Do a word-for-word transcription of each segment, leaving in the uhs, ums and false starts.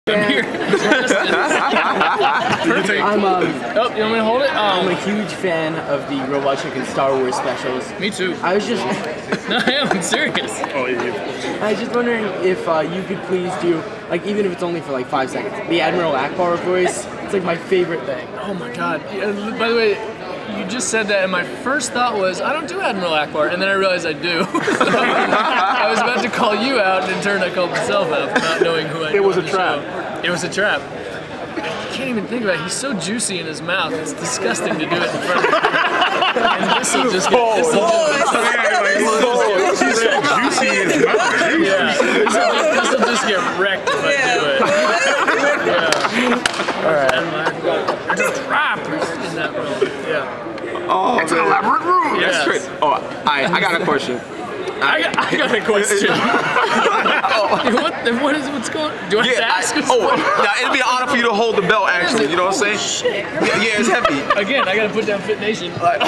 I'm here. I'm um. Oh, you want me to hold it? Um, I'm a huge fan of the Robot Chicken Star Wars specials. Me too. I was just. No, I am I'm serious. Oh, yeah. I was just wondering if uh, you could please do, like, even if it's only for like five seconds, the Admiral Ackbar voice. It's like my favorite thing. Oh my god. Yeah, by the way, you just said that, and my first thought was, I don't do Admiral Ackbar, and then I realized I do. So, I was about to call you out, and in turn I called myself out for not knowing who I It was a the trap. Show. It was a trap. You can't even think about it. He's so juicy in his mouth. It's disgusting to do it in front of him. And this will just get. This will just, She's so juicy in his mouth. yeah. This will just get wrecked if I do it. Yeah. All right. There's a trap in that room. Yeah. Oh, It's an elaborate room. Yes. that's great. Oh, I, I got a question. I got, I got a question. what, what is what's going on? Do I have to Yeah, ask? I, oh, now it'd be an honor for you to hold the belt, actually. You know what I'm saying? Shit. Yeah, yeah, it's heavy. Again, I gotta put down Fit Nation. What is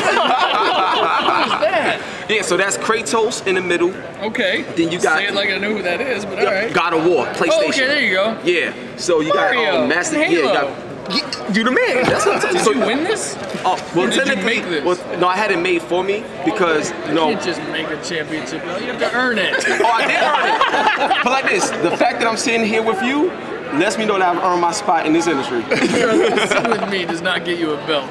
that? Yeah, so that's Kratos in the middle. Okay. Then you got- Say it like I know who that is, but alright. God of War, PlayStation. Oh, okay, there you go. Yeah, so you got Mario, um, Master. Halo. Yeah, you got. Yeah, you the man. That's what I'm telling Did so, you win this? Oh, well, Or did you technically- make this? Well, no, I had it made for me because you know. You can't just make a championship. You have to earn it. Oh, I did earn it. But like this, the fact that I'm sitting here with you lets me know that I've earned my spot in this industry. Sitting with me does not get you a belt.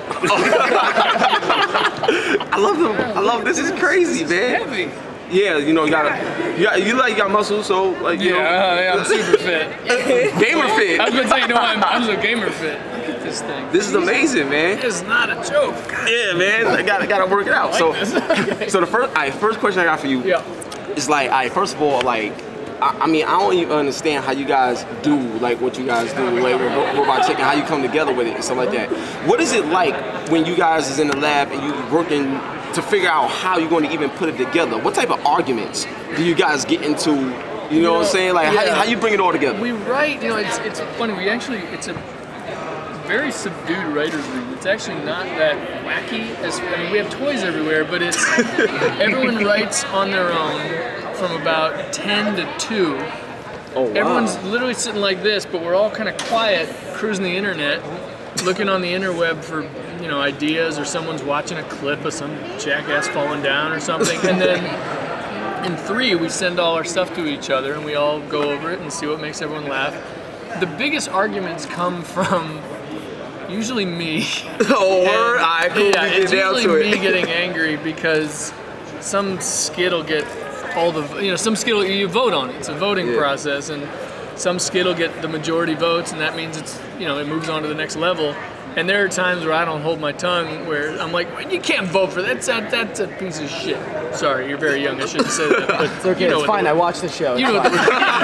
I love them. I love this. Is crazy, man. Heavy. Yeah, you know, you got you got you like you got muscles, so like you Yeah, uh, yeah, I'm super fit. know, gamer fit. I was gonna say, you know, I'm, I'm so gamer fit. Look at this thing. This is amazing, man. It's not a joke. Yeah, man. I got got to work it out. So, Okay. so the first, all right, first question I got for you Yeah. is like, all right, first of all, like, I, I mean, I don't even understand how you guys do like what you guys do, like with Robot Chicken, how you come together with it and stuff like that. What is it like when you guys is in the lab and you working to figure out how you're going to even put it together? What type of arguments do you guys get into? You know what I'm saying? Like, Yeah. how, how you bring it all together? We write, you know, it's it's funny. We actually, it's a very subdued writers' room. It's actually not that wacky. As I mean, we have toys everywhere, but it's everyone writes on their own from about ten to two. Oh, wow. Everyone's literally sitting like this, but we're all kind of quiet, cruising the internet, looking on the interweb for, you know, ideas, or someone's watching a clip of some jackass falling down or something, and then in three we send all our stuff to each other and we all go over it and see what makes everyone laugh. The biggest arguments come from usually me. Oh, word? All right, cool. Yeah, we get it's down usually to me it. getting angry because some skit will get all the, you know, some skit will, you vote on it. It's a voting Yeah. process, and some skit will get the majority votes, and that means it's, you know, it moves on to the next level. And there are times where I don't hold my tongue, where I'm like, you can't vote for that. That's a, that's a piece of shit. Sorry, you're very young. I shouldn't say that. But It's okay. you know It's what fine. the- I watched the show. You It's know what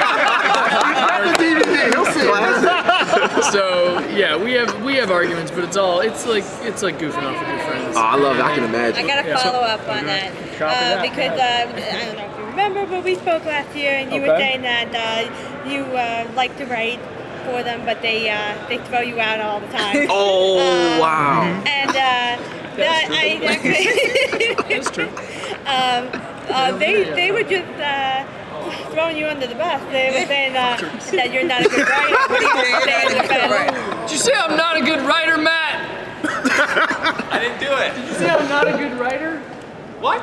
fine. the So yeah, we have we have arguments, but it's all it's like it's like goofing off with your friends. Oh, I love it. I can I imagine. got to Yeah. follow up on that Copy uh, that. because uh, I don't know if you remember, but we spoke last year, and you were Okay. saying that uh, you uh, like to write for them, but they uh, they throw you out all the time. Oh, Um, wow. And uh, that true. I actually, That's true. um, uh, they they were just. Uh, throwing you under the bus. They were saying uh, that you're not a good writer. What do you say in defense? Did you say I'm not a good writer, Matt? I didn't do it. Did you say I'm not a good writer? What?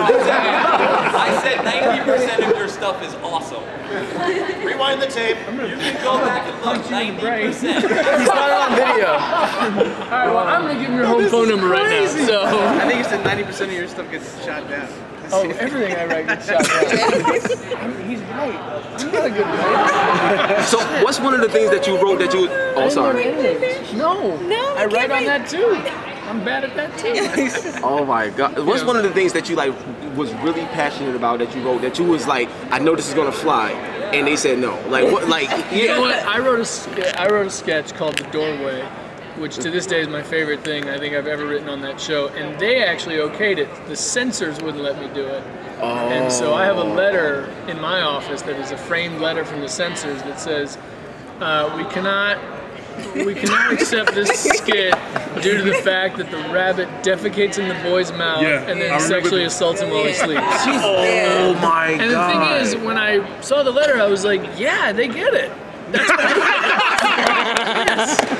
I said ninety percent of your stuff is awesome. Rewind the tape. You can go back and look. ninety percent. He's got it on video. All right, well, I'm gonna give him your home phone number right now. So. I think you said ninety percent of your stuff gets shot down. Oh, everything I write gets shot down. He's right. I'm not a good writer. So, what's one of the things that you wrote that you? Oh, sorry. No. No, I you write can't on write- that too. I'm bad at that too. Oh my God! What's Yeah. one of the things that you like was really passionate about that you wrote that you was like, I know this is gonna fly, and they said no. Like what? Like You know what? yeah. I wrote a ske- I wrote a sketch called The Doorway, which to this day is my favorite thing I think I've ever written on that show. And they actually okayed it. The censors wouldn't let me do it. Oh. And so I have a letter in my office that is a framed letter from the censors that says, uh, we cannot we cannot accept this skit due to the fact that the rabbit defecates in the boy's mouth Yeah, and I then remember sexually this. assaults him while he sleeps. Oh my And the God! thing is, when I saw the letter, I was like, yeah, they get it. That's what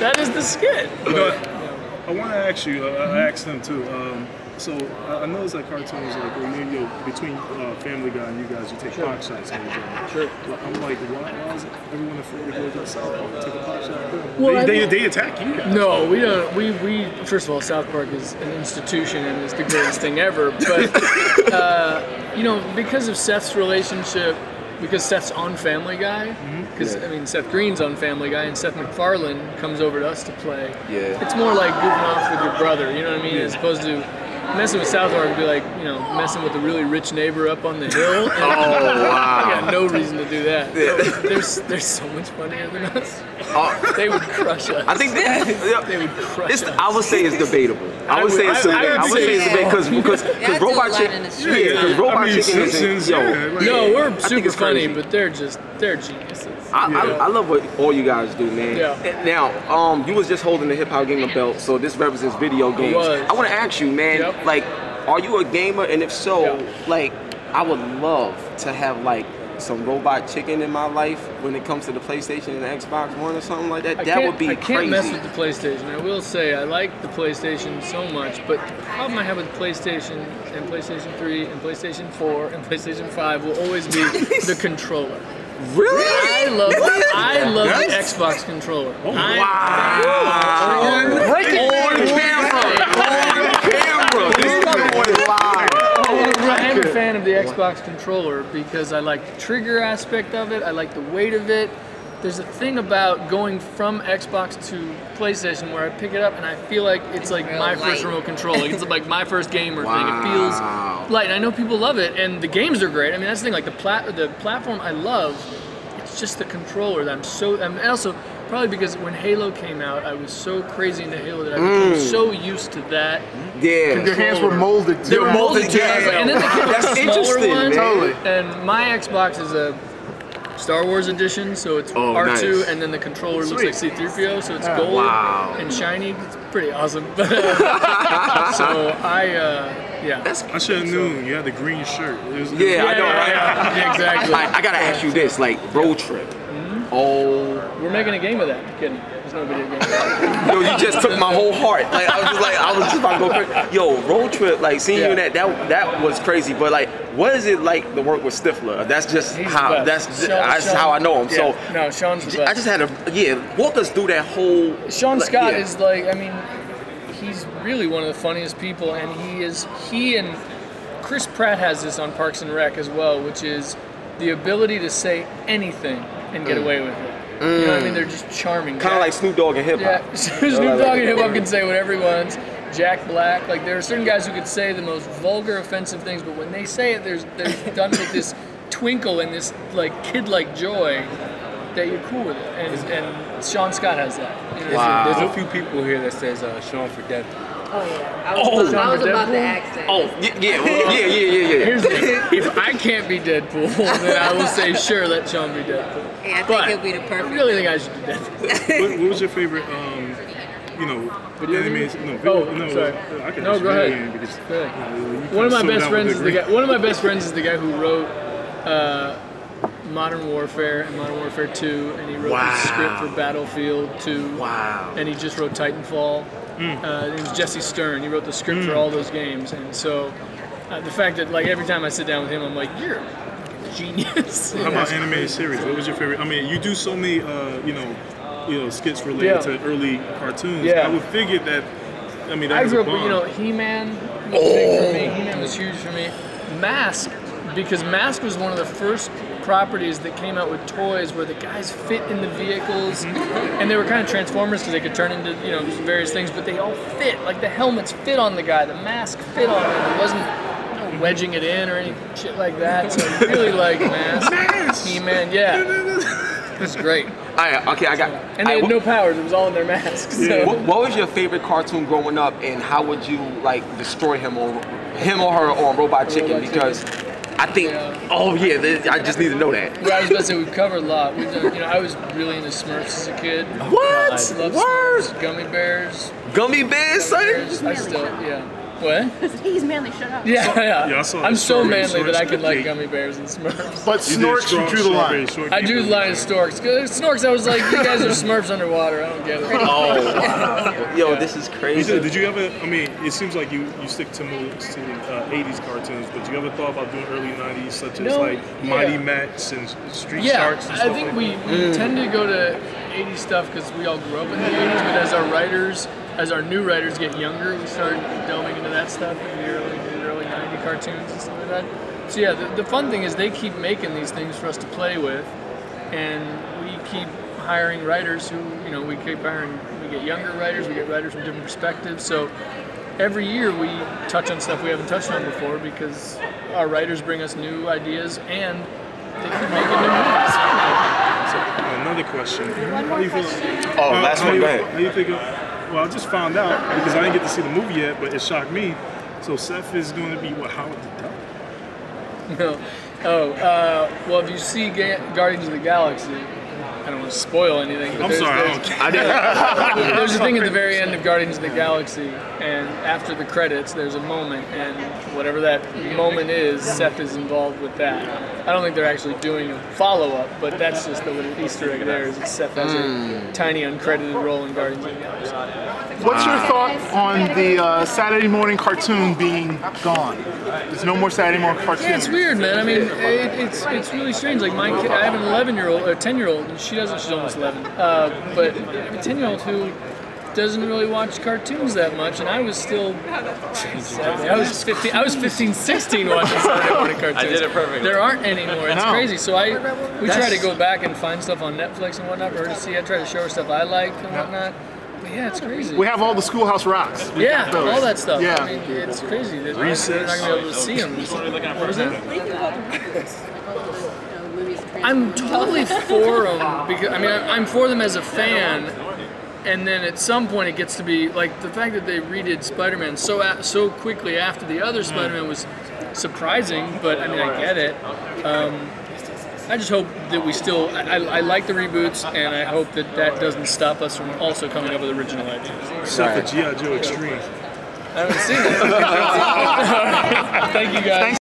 that is the skit. No, I want to ask you. Uh, I asked them too. Um, so I I noticed that cartoons like when you know, between uh, Family Guy and you guys, you take Sure. pot shots at each other. Sure. Like, I'm like, why, why is everyone afraid to go to the South Park and take a pot shot? Well, they, I they, think- they attack you guys. No, we don't. We, we first of all, South Park is an institution and is the greatest thing ever. But uh, you know, because of Seth's relationship, because Seth's on Family Guy, because I mean Seth Green's on Family Guy, and Seth MacFarlane comes over to us to play. Yeah. It's more like goofing off with your brother. You know what I mean? As opposed to messing with South Park would be like, you know, messing with the really rich neighbor up on the hill. And Oh, wow. I got no reason to do that. Yeah. They're, they're so much funnier than us. Uh, They would crush us. I think that, They would crush it's, us. I would say it's debatable. I would I say would- it's I- I debatable. I would would say it's say debatable because because That's because a Robot line Chicken, in the yeah, street. because I Robot mean, Chicken is Simpsons, yo. yeah, like- No, we're think super it's funny, crazy. but they're just they're geniuses. I, I, I love what all you guys do, man. Yeah. And now, um, you was just holding the Hip Hop Gamer belt, so this represents video games. was. I want to ask you, man, Yep. like, are you a gamer? And if so, Yeah. like, I would love to have like some Robot Chicken in my life when it comes to the PlayStation and the Xbox One or something like that. I That can't- would be I can't crazy. mess with the PlayStation. I will say I like the PlayStation so much, but the problem I have with PlayStation and PlayStation three and PlayStation four and PlayStation five will always be the controller. Really? I love I love Nice. the Xbox controller. I, Wow! Break it. On camera! On camera! This is going live. I am a fan of the Xbox controller because I like the trigger aspect of it. I like the weight of it. There's a thing about going from Xbox to PlayStation where I pick it up and I feel like it's like Real my first light. remote control. Like it's like my first gamer Wow. thing. It feels light. And I know people love it, and the games are great. I mean, that's the thing. Like the plat, the platform I love. It's just the controller that I'm so. And also probably because when Halo came out, I was so crazy into Halo that I became Mm. so used to that. Yeah. Your hands were molded to They were it. molded to yeah. it. And then they came out That's with the smaller interesting, ones. man. Totally. And my Xbox is a Star Wars edition, so it's Oh, R two, nice. and then the controller looks Sweet. like C three P O, so it's gold Wow. and shiny. It's pretty awesome. so I, uh, yeah. That's I should have known. You had the green shirt. It was- Yeah, I know, right? yeah, yeah, exactly. I, I gotta ask you this, like road trip. Oh, We're making a game of that. I'm kidding. There's no video game. yo, you just took my whole heart. Like I was just like, I was just about to go crazy. Yo, road trip, like seeing you in Yeah. that, that that was crazy. But like, what is it like to work with Stifler? That's just He's how the best. that's Sean- that's Sean- how I know him. Yeah. So no, Sean's the best. I just had a yeah. Walk us through that whole. Sean like, Scott yeah. is like, I mean, he's really one of the funniest people, and he is, he and Chris Pratt has this on Parks and Rec as well, which is the ability to say anything and get away with it. You know what I mean? They're just charming. kind of like Snoop Dogg and hip hop. Yeah, Snoop Dogg and hip hop can say whatever he wants. Jack Black, like there are certain guys who could say the most vulgar, offensive things, but when they say it, there's there's done with this twinkle and this like kid-like joy that you're cool with it. And and Sean Scott has that. You know? Wow. There's a few people here that says uh, Sean for Deadpool. Oh yeah. I was, Oh. I was Sean for about to Deadpool? ask that. Oh yeah, yeah, yeah, yeah, yeah, yeah. Here's the thing. If I can't be Deadpool, then I will say sure, let Sean be Deadpool. Yeah, I think But he'll be the I perfect. really think I should be Deadpool. What, what was your favorite, um, you know, Video game? animes? No, Oh, video, no, sorry. uh, I can No, ask go you ahead. again because, Go ahead. uh, you One of my kinda best stood out friends with is the green- guy. One of my best friends is the guy who wrote uh, Modern Warfare and Modern Warfare two, and he wrote Wow. the script for Battlefield two. Wow. And he just wrote Titanfall. Uh, it was Jesse Stern. He wrote the script for all those games, and so uh, the fact that like every time I sit down with him, I'm like, you're a genius. How about animated series? What was your favorite? I mean, you do so many, uh, you know, you know, skits related Yeah. to early cartoons. Yeah. I would figure that. I mean, that I was grew a up with, bond. you know, He-Man was big for me. He-Man was huge for me. Mask, because Mask was one of the first properties that came out with toys where the guys fit in the vehicles, and they were kind of Transformers because they could turn into, you know, various things, but they all fit. Like the helmets fit on the guy, the mask fit on him. It wasn't you know, wedging it in or any shit like that. So I really like Mask. Mask! He-Man, yeah. It was great. All right, okay, I got. And they I- had no powers. It was all in their masks. So. What, what was your favorite cartoon growing up, and how would you like destroy him or him or her on Robot Chicken? Robot Because I think, Yeah. oh yeah, th- I just need to know that. Well, I was about to say we've covered a lot. We've done, you know, I was really into Smurfs as a kid. What? I loved Word? Smurfs, Gummy Bears. Gummy bears, son. Bears. I still, yeah. What? He's manly. Shut up. Yeah, yeah. Yeah, I saw I'm the so strawberry manly that I shorts can like cake. gummy bears and Smurfs. But You did Snorks, straw- you drew the strawberry line. shortcake I drew the cookie. line of Storks. 'Cause Snorks, I was like, you guys are Smurfs underwater. I don't get it. Oh, yo, this is You crazy. did, did you ever? I mean, it seems like you, you stick to most to uh, eighties cartoons, but you ever thought about doing early nineties, such as No, like yeah. Mighty Max and Street Yeah, Sharks and I stuff think like we, that? we tend to go to eighties stuff because we all grew up in the eighties, but as our writers, as our new writers get younger, we start delving into that stuff in the early, the early nineties cartoons and stuff like that. So yeah, the, the fun thing is they keep making these things for us to play with, and we keep hiring writers who, you know, we keep hiring, we get younger writers, we get writers from different perspectives. So every year we touch on stuff we haven't touched on before because our writers bring us new ideas and they keep making new movies. So, uh, another question. How you feel? Oh, uh, last how one, you, go ahead. How you think of, well, I just found out because I didn't get to see the movie yet, but it shocked me. So Seth is going to be what, Howard the Duck? No. Oh, uh, well, if you see Ga- Guardians of the Galaxy, I don't want to spoil anything. But I'm there's, sorry, I There's, don't care. there's a thing at the very end of Guardians of the Galaxy, and after the credits, there's a moment, and whatever that moment is, Seth is involved with that. I don't think they're actually doing a follow-up, but that's just the little Easter egg there, is that Seth has a tiny uncredited role in Guardians of the Galaxy. What's your thought on the uh, Saturday morning cartoon being gone? There's no more Saturday morning cartoon. Yeah, it's weird, man. I mean, it, it's it's really strange. Like my kid, I have an eleven-year-old or ten-year-old, and she doesn't. She's almost eleven. Uh, but I have a ten-year-old who doesn't really watch cartoons that much, and I was still. I was fifteen. I was fifteen, sixteen watching Saturday morning cartoons. I did it perfectly. There aren't anymore. It's No. crazy. So I we try to go back and find stuff on Netflix and whatnot for her to see. I try to show her stuff I like and whatnot. But yeah, it's crazy. We have all the Schoolhouse Rocks. We Yeah, got those. all that stuff. Yeah. I mean, it's crazy. That Recess. We're not gonna be able to see them. What was that? What do you think about the reboots? Uh, movies I'm totally for them because I mean I- I'm for them as a fan, and then at some point it gets to be like the fact that they redid Spider-Man so a- so quickly after the other Spider-Man was surprising. But I mean I get it. Um, I just hope that we still. I, I, I like the reboots, and I hope that that doesn't stop us from also coming up with original ideas. Seth for G I. Joe Extreme. I haven't seen it. Thank you guys.